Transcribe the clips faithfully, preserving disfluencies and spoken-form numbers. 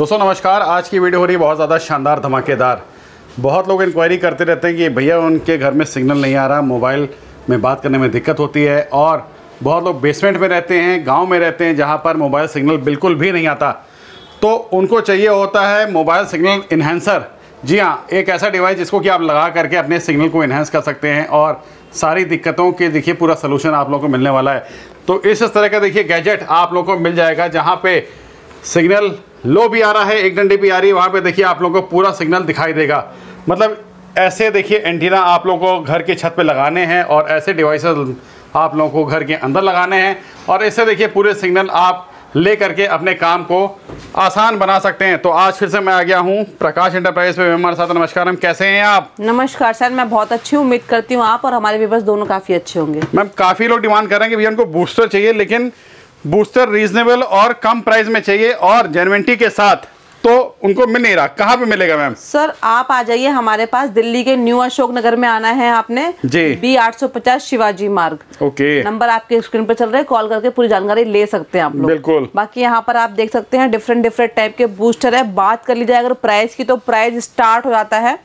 दोस्तों नमस्कार। आज की वीडियो हो रही है बहुत ज़्यादा शानदार धमाकेदार। बहुत लोग इंक्वायरी करते रहते हैं कि भैया उनके घर में सिग्नल नहीं आ रहा, मोबाइल में बात करने में दिक्कत होती है, और बहुत लोग बेसमेंट में रहते हैं, गांव में रहते हैं जहां पर मोबाइल सिग्नल बिल्कुल भी नहीं आता, तो उनको चाहिए होता है मोबाइल सिग्नल इन्हेंसर। जी हाँ, एक ऐसा डिवाइस जिसको कि आप लगा करके अपने सिग्नल को इन्हेंस कर सकते हैं और सारी दिक्कतों के देखिए पूरा सलूशन आप लोगों को मिलने वाला है। तो इस तरह का देखिए गैजेट आप लोगों को मिल जाएगा जहाँ पे सिग्नल लो भी आ रहा है, एक डंडी भी आ रही है, वहाँ पे देखिए आप लोगों को पूरा सिग्नल दिखाई देगा। मतलब ऐसे देखिए एंटीना आप लोगों को घर की छत पे लगाने हैं और ऐसे डिवाइसेस आप लोगों को घर के अंदर लगाने हैं, और इससे देखिए पूरे सिग्नल आप ले करके अपने काम को आसान बना सकते हैं। तो आज फिर से मैं आ गया हूँ प्रकाश एंटरप्राइज पे हमारे साथ। नमस्कार मैम, कैसे हैं आप? नमस्कार सर, मैं बहुत अच्छी हूँ। उम्मीद करती हूँ आप और हमारे व्यूअर्स दोनों काफ़ी अच्छे होंगे। मैम काफ़ी लोग डिमांड कर रहे हैं कि भैया उनको बूस्टर चाहिए, लेकिन बूस्टर रीजनेबल और कम प्राइस में चाहिए और जेन्युइनिटी के साथ, तो उनको मिल नहीं रहा। कहाँ पे मिलेगा मैम? सर आप आ जाइए हमारे पास, दिल्ली के न्यू अशोक नगर में आना है आपने जी, बी आठ सौ पचास शिवाजी मार्ग। ओके, नंबर आपके स्क्रीन पर चल रहा है, कॉल करके पूरी जानकारी ले सकते हैं आप लोग। बिल्कुल। बाकी यहाँ पर आप देख सकते हैं डिफरेंट डिफरेंट टाइप के बूस्टर है। बात कर ली जाए अगर प्राइस की, तो प्राइस स्टार्ट हो जाता है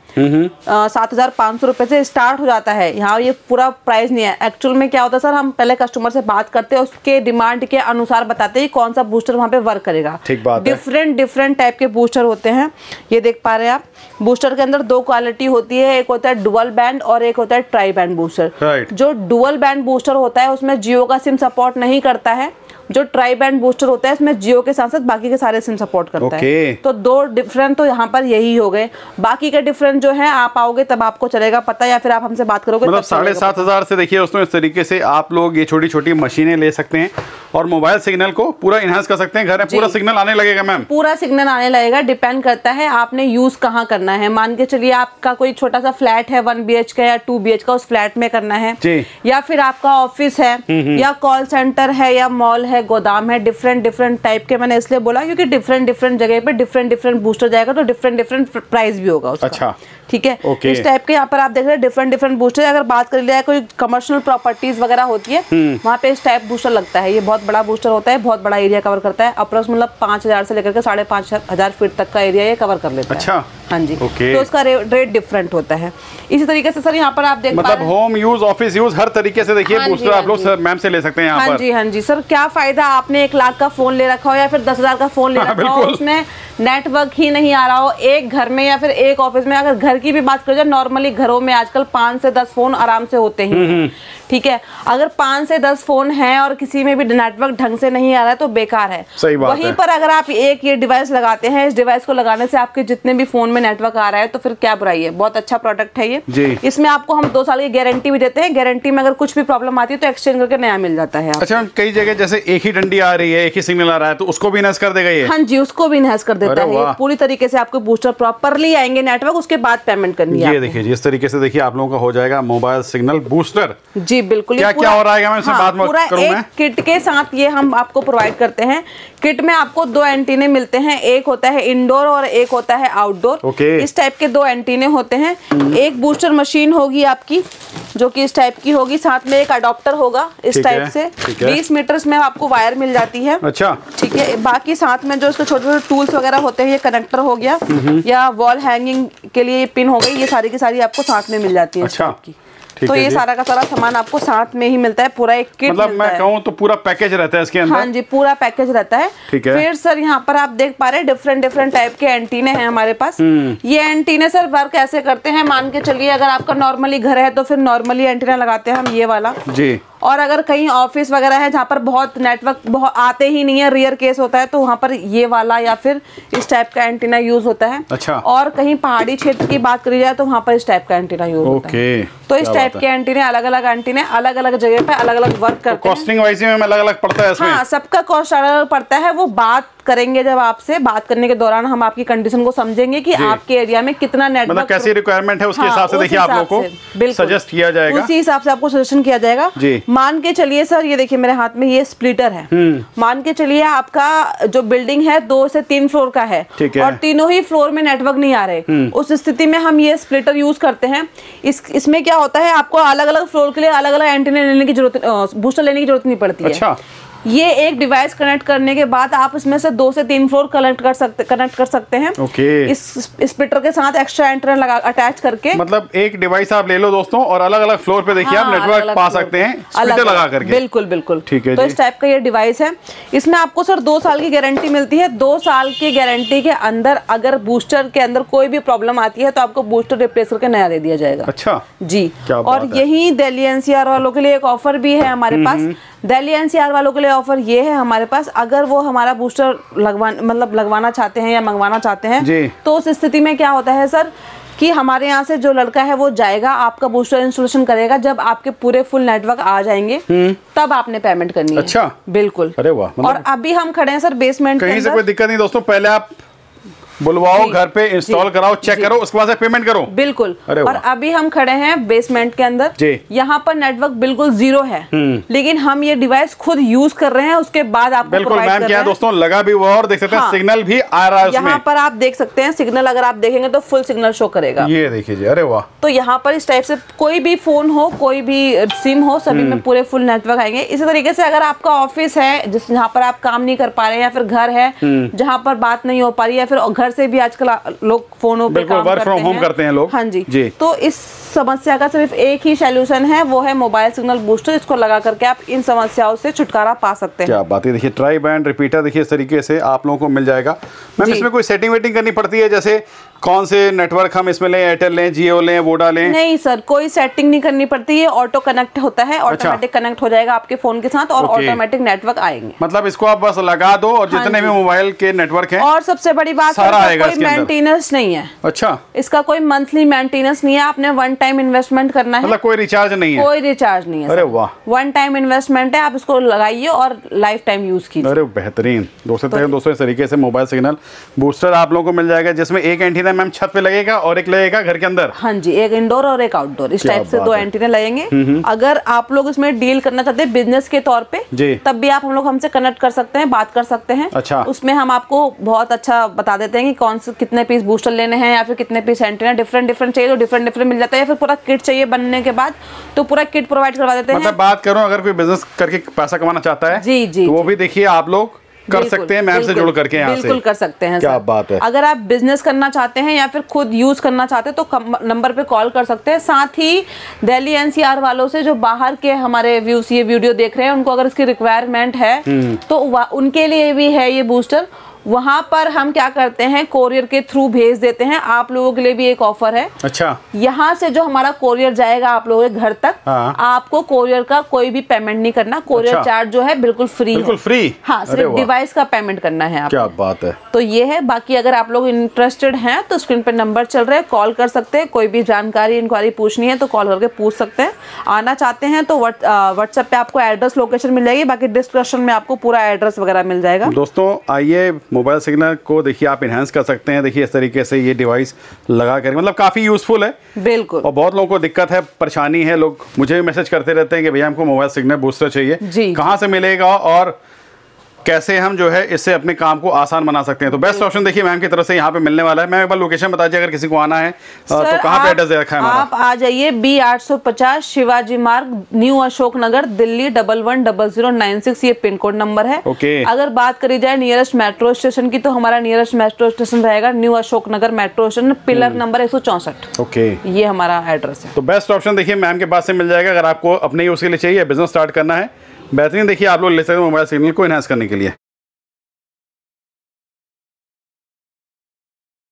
सात हजार पाँच सौ रुपए से स्टार्ट हो जाता है। यहाँ ये पूरा प्राइस नहीं है। एक्चुअल में क्या होता है सर, हम पहले कस्टमर से बात करते हैं, उसके डिमांड के अनुसार बताते हैं कौन सा बूस्टर वहाँ पे वर्क करेगा। ठीक बात है। डिफरेंट डिफरेंट टाइप के बूस्टर होते हैं, ये देख पा रहे हैं आप। बूस्टर के अंदर दो क्वालिटी होती है, एक होता है डुअल बैंड और एक होता है ट्राई बैंड बूस्टर। right. जो डुअल बैंड बूस्टर होता है उसमें जियो का सिम सपोर्ट नहीं करता है। जो ट्राई बैंड बूस्टर होता है इसमें जियो के साथ साथ बाकी के सारे सिम सपोर्ट करता okay. है। तो दो डिफरेंट तो यहाँ पर यही हो गए। बाकी के डिफरेंट जो है आप आओगे तब आपको चलेगा पता, या फिर आप हमसे बात करोगे। मतलब साढ़े सात हजार से देखिए दोस्तों इस तरीके से आप लोग ये छोटी छोटी मशीनें ले सकते हैं और मोबाइल सिग्नल को पूरा इनहांस कर सकते हैं। घर में पूरा सिग्नल आने लगेगा मैम? पूरा सिग्नल आने लगेगा। डिपेंड करता है आपने यूज कहाँ करना है। मान के चलिए आपका कोई छोटा सा फ्लैट है, वन बी एच का या टू बी एच का, उस फ्लैट में करना है, या फिर आपका ऑफिस है या कॉल सेंटर है या मॉल है, गोदाम है, डिफरेंट डिफरेंट टाइप के। मैंने इसलिए बोला क्योंकि डिफरेंट डिफरेंट जगह पे डिफरेंट डिफरेंट बूस्टर जाएगा, तो डिफरेंट डिफरेंट प्राइस भी होगा उसका। अच्छा, ठीक है। okay. इस टाइप के यहाँ पर आप देख रहे हैं डिफरेंट डिफरेंट बूस्टर। अगर बात कर लिया कोई कमर्शियल प्रॉपर्टीज वगैरह होती है वहाँ पे इस टाइप बूस्टर लगता है। ये बहुत बड़ा बूस्टर होता है, बहुत बड़ा एरिया कवर करता है। अप्रोक्स मतलब पाँच हजार से लेकर के साढ़े पाँच हजार फीट तक का एरिया ये कवर कर लेता है। अच्छा, हाँ जी, okay. तो उसका रे, रेट डिफरेंट होता है। इसी तरीके से सर यहाँ पर आप देख मतलब होम यूज, ऑफिस यूज, हर तरीके से देखिए बूस्टर आप लोग मैम से ले सकते हैं यहाँ पर। हाँ जी, हाँ जी सर। क्या फायदा आपने एक लाख का फोन ले रखा हो या फिर दस हजार का फोन ले रखा हो, उसमें नेटवर्क ही नहीं आ रहा हो एक घर में या फिर एक ऑफिस में। अगर घर की भी बात करें, नॉर्मली घरों में आजकल पाँच से दस फोन आराम से होते हैं, ठीक है। अगर पाँच से दस फोन हैं और किसी में भी नेटवर्क ढंग से नहीं आ रहा है तो बेकार है। सही बात वहीं है। पर अगर आप एक ये डिवाइस लगाते हैं, इस डिवाइस को लगाने से आपके जितने भी फोन में नेटवर्क आ रहा है, तो फिर क्या बुराई है। बहुत अच्छा प्रोडक्ट है ये जी। इसमें आपको हम दो साल की गारंटी भी देते हैं। गारंटी में अगर कुछ भी प्रॉब्लम आती है तो एक्सचेंज करके नया मिल जाता है। अच्छा, कई जगह जैसे एक ही डंडी आ रही है, एक ही सिग्नल आ रहा है, तो उसको भी इनहैंस कर देगा ये? हाँ जी, उसको भी इनहैंस कर देता है। पूरी तरीके से आपको बूस्टर प्रॉपरली आएंगे नेटवर्क, उसके बाद पेमेंट करनी है। ये देखिए जी, इस तरीके से देखिए आप लोगों का हो जाएगा मोबाइल सिग्नल बूस्टर। जी बिल्कुल। क्या क्या हो रहा है मैं इससे बात पूरा एक किट के साथ ये हम आपको प्रोवाइड करते हैं। किट में आपको दो एंटीने मिलते हैं, एक होता है इंडोर और एक होता है आउटडोर। okay. इस टाइप के दो एंटीने होते हैं। एक बूस्टर मशीन होगी आपकी जो कि इस टाइप की होगी, साथ में एक अडॉप्टर होगा इस टाइप से। बीस मीटर में आपको वायर मिल जाती है। अच्छा, ठीक है। बाकी साथ में जो इसके छोटे छोटे टूल्स वगैरह होते हैं, ये कनेक्टर हो गया या वॉल हैंगिंग के लिए पिन हो गई, ये सारी की सारी आपको साथ में मिल जाती है। अच्छा, तो ये सारा का सारा सामान आपको साथ में ही मिलता है, पूरा एक किट मतलब मैं कहूँ तो पूरा पैकेज रहता है इसके अंदर। हाँ जी, पूरा पैकेज रहता है। ठीक है। फिर सर यहाँ पर आप देख पा रहे हैं डिफरेंट डिफरेंट टाइप के एंटीने हैं हमारे पास। ये एंटीने सर वर्क ऐसे करते हैं, मान के चलिए अगर आपका नॉर्मली घर है तो फिर नॉर्मली एंटीना लगाते हैं हम, ये वाला जी। और अगर कहीं ऑफिस वगैरह है जहाँ पर बहुत नेटवर्क बहुत आते ही नहीं है, रेयर केस होता है, तो वहाँ पर ये वाला या फिर इस टाइप का एंटीना यूज होता है। अच्छा। और कहीं पहाड़ी क्षेत्र की बात करी जाए तो वहाँ पर इस टाइप का एंटीना यूज होता है। तो इस टाइप के एंटीने अलग अलग एंटीने अलग अलग जगह पे अलग अलग वर्क करते हैं। कॉस्टिंग वाइज में अलग अलग पड़ता है इसमें? हाँ, सबका कॉस्ट अलग अलग पड़ता है। वो बात करेंगे जब आपसे, बात करने के दौरान हम आपकी कंडीशन को समझेंगे कि आपके एरिया में कितना नेटवर्क, मतलब कैसी रिक्वायरमेंट है उसके हिसाब से देखिए आप लोगों को सजेस्ट किया जाएगा, उसी हिसाब से आपको सजेशन किया जाएगा। मान के चलिए सर, ये देखिए मेरे हाथ में ये स्प्लिटर है। मान के चलिए आपका जो बिल्डिंग है दो से तीन फ्लोर का है और तीनों ही फ्लोर में नेटवर्क नहीं आ रहे, उस स्थिति में हम ये स्प्लिटर यूज करते हैं। इस इसमें क्या होता है, आपको अलग अलग फ्लोर के लिए अलग अलग एंटीना लेने की जरूरत, बूस्टर लेने की जरूरत नहीं पड़ती है। ये एक डिवाइस कनेक्ट करने के बाद आप इसमें से दो से तीन फ्लोर कनेक्ट कर सकते कनेक्ट कर सकते हैं। ओके। इस स्प्लिटर के साथ एक्स्ट्रा एंटीना लगा अटैच करके, मतलब एक डिवाइस आप ले लो दोस्तों और अलग अलग फ्लोर पे देखिए, हाँ, आप नेटवर्क पा सकते हैं स्प्लिटर लगा करके। बिल्कुल बिल्कुल ठीक है। तो इस टाइप का ये डिवाइस है। इसमें आपको सर दो साल की गारंटी मिलती है। दो साल की गारंटी के अंदर अगर बूस्टर के अंदर कोई भी प्रॉब्लम आती है तो आपको बूस्टर रिप्लेस करके नया दे दिया जाएगा। अच्छा जी। और यही दिल्ली एनसीआर वालों के लिए एक ऑफर भी है हमारे पास। दिल्ली एनसीआर वालों के लिए ऑफर ये है हमारे पास, अगर वो हमारा बूस्टर लगवा मतलब लगवाना चाहते हैं या मंगवाना चाहते हैं तो उस स्थिति में क्या होता है सर कि हमारे यहाँ से जो लड़का है वो जाएगा, आपका बूस्टर इंस्टॉलेशन करेगा। जब आपके पूरे फुल नेटवर्क आ जाएंगे तब आपने पेमेंट करनी है। अच्छा, बिल्कुल। अरे वाह। मतलब और अभी हम खड़े हैं सर बेसमेंट कहीं से कोई दिक्कत नहीं दोस्तों, पहले आप बुलवाओ, घर पे इंस्टॉल कराओ, चेक करो, उसके बाद पेमेंट करो। बिल्कुल। और अभी हम खड़े हैं बेसमेंट के अंदर, यहाँ पर नेटवर्क बिल्कुल जीरो है, लेकिन हम ये डिवाइस खुद यूज कर रहे हैं, उसके बाद आपको बिल्कुल मैम क्या दोस्तों लगा भी हुआ और देख सकते हैं, हाँ, सिग्नल भी आ रहा है उसमें। यहाँ पर आप देख सकते हैं सिग्नल, अगर आप देखेंगे तो फुल सिग्नल शो करेगा। ये देखिए जी, अरे वाह। तो यहाँ पर इस टाइप से कोई भी फोन हो, कोई भी सिम हो, सभी में पूरे फुल नेटवर्क आएंगे। इसी तरीके से अगर आपका ऑफिस है जिस जहाँ पर आप काम नहीं कर पा रहे हैं, या फिर घर है जहाँ पर बात नहीं हो पा रही है, या फिर घर से भी आजकल लोग फोनों पे काम वर्क फ्रॉम होम करते हैं लोग। हाँ जी, जी। तो इस समस्या का सिर्फ एक ही सॉल्यूशन है, वो है मोबाइल सिग्नल बूस्टर। इसको लगा करके आप इन समस्याओं से छुटकारा पा सकते हैं। क्या बात है। देखिए ट्राई बैंड रिपीटर देखिए इस तरीके से आप लोगों को मिल जाएगा। मैम इसमें कोई सेटिंग वेटिंग करनी पड़ती है, जैसे कौन से नेटवर्क हम इसमें लें, एयरटेल लें, जियो लें, वोडा लें? नहीं सर, कोई सेटिंग नहीं करनी पड़ती है, ऑटो कनेक्ट होता है, ऑटोमेटिक कनेक्ट हो जाएगा आपके फोन के साथ और ऑटोमेटिक नेटवर्क आएंगे। मतलब इसको आप बस लगा दो और जितने भी मोबाइल के नेटवर्क हैं, और सबसे बड़ी बात सारा आएगा, कोई मेंटेनेंस नहीं है। अच्छा, इसका कोई मंथली मेंटेनेंस नहीं है, आपने वन टाइम इन्वेस्टमेंट करना है, मतलब कोई रिचार्ज नहीं है? कोई रिचार्ज नहीं है। अरे वाह, वन टाइम इन्वेस्टमेंट है, आप इसको लगाइए और लाइफ टाइम यूज कीजिए। अरे बेहतरीन। दोस्तों तो, दोस्तों इस तरीके से मोबाइल सिग्नल बूस्टर आप लोगों को मिल जाएगा, जिसमें एक एंटीना मैम छत पे लगेगा और एक लगेगा घर के अंदर। हाँ जी, एक इंडोर और एक आउटडोर, इस टाइप से दो एंटीना लगेंगे। अगर आप लोग इसमें डील करना चाहते हैं बिजनेस के तौर पे, तब भी आप हम लोग हमसे कनेक्ट कर सकते हैं, बात कर सकते हैं। अच्छा। उसमें हम आपको बहुत अच्छा बता देते हैं कि कौन से कितने पीस बूस्टर लेने हैं, या फिर कितने पीस एंटीना डिफरेंट डिफरेंट चाहिए तो डिफरेंट डिफरेंट मिल जाता है, या फिर पूरा किट चाहिए बनने के बाद तो पूरा किट प्रोवाइड करवा देते हैं। मतलब बात करूं अगर कोई बिजनेस करके पैसा कमाना चाहता है जी जी तो वो भी देखिए आप लोग कर सकते हैं, मैम से जुड़ करके यहाँ से बिल्कुल कर सकते हैं। क्या बात है। अगर आप बिजनेस करना चाहते हैं या फिर खुद यूज करना चाहते हैं तो नंबर पे कॉल कर सकते हैं। साथ ही दिल्ली एनसीआर वालों से जो बाहर के हमारे व्यूज ये वीडियो देख रहे हैं, उनको अगर इसकी रिक्वायरमेंट है तो उनके लिए भी है ये बूस्टर। वहां पर हम क्या करते हैं, कोरियर के थ्रू भेज देते हैं। आप लोगों के लिए भी एक ऑफर है। अच्छा। यहाँ से जो हमारा कोरियर जाएगा आप लोगों के घर तक, हाँ। आपको कोरियर का कोई भी पेमेंट नहीं करना। कोरियर अच्छा। चार्ज जो है बिल्कुल फ्री बिल्कुल फ्री। हाँ, सिर्फ डिवाइस का पेमेंट करना है आप। क्या बात है। तो ये है। बाकी अगर आप लोग इंटरेस्टेड हैं तो स्क्रीन पर नंबर चल रहे हैं, कॉल कर सकते हैं। कोई भी जानकारी इंक्वायरी पूछनी है तो कॉल करके पूछ सकते हैं। आना चाहते हैं तो व्हाट्सएप पे आपको एड्रेस लोकेशन मिल जाएगी, बाकी डिस्क्रिप्शन में आपको पूरा एड्रेस वगैरह मिल जाएगा। दोस्तों आइए मोबाइल सिग्नल को देखिए आप इनहेंस कर सकते हैं। देखिए इस तरीके से ये डिवाइस लगा कर मतलब काफी यूजफुल है। बिल्कुल। और बहुत लोगों को दिक्कत है, परेशानी है, लोग मुझे भी मैसेज करते रहते हैं कि भैया हमको मोबाइल सिग्नल बूस्टर चाहिए, कहाँ से मिलेगा और कैसे हम जो है इससे अपने काम को आसान बना सकते हैं। तो बेस्ट ऑप्शन देखिए मैम की तरफ से यहाँ पे मिलने वाला है। मैं एक बार लोकेशन बता दीजिए अगर किसी को आना है तो कहाँ पे एड्रेस दे रखा है हमारा? आप आ जाइए बी आठ सौ पचास Shivaji Marg, New Ashok Nagar, Delhi double one double zero nine six ये पिन कोड नंबर है। ओके। अगर बात करी जाए नियरेस्ट मेट्रो स्टेशन की तो हमारा नियरेस्ट मेट्रो स्टेशन रहेगा New Ashok Nagar metro station, pillar number एक सौ चौसठ। ओके, ये हमारा एड्रेस है। तो बेस्ट ऑप्शन देखिए मैम के पास से मिल जाएगा अगर आपको अपने यूज के लिए चाहिए, बिजनेस स्टार्ट करना है। बेहतरीन देखिए आप लोग ले सकते हैं मोबाइल सिग्नल को इनहेंस करने के लिए।